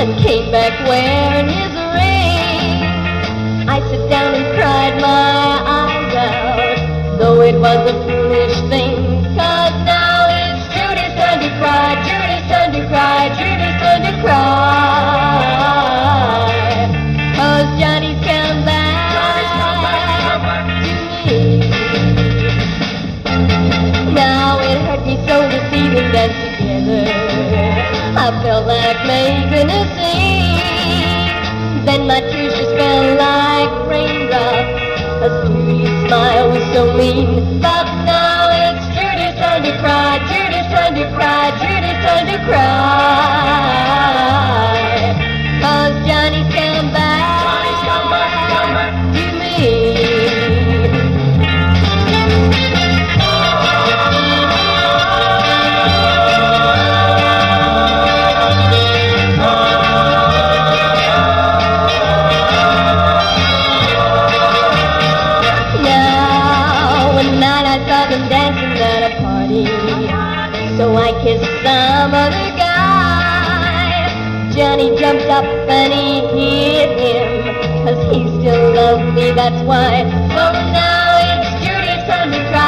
and came back wearing his ring. I sat down and cried my eyes out, though it was a foolish thing, 'cause now it's Judy's turn to cry, Judy's turn to cry, Judy's turn to cry, 'cause Johnny's come back to me. Now it hurt me so to see them dance together, I felt like making a scene. Then my tears just fell like raindrops, 'cause Judy's smile was so mean. But now it's Judy's turn to cry, Judy's turn to cry, Judy's turn to cry, 'cause Johnny's come back to me. Dancing at a party, so I kissed some other guy. Johnny jumped up and he hit him, 'cause he still loved me, that's why. So now it's Judy's turn to cry.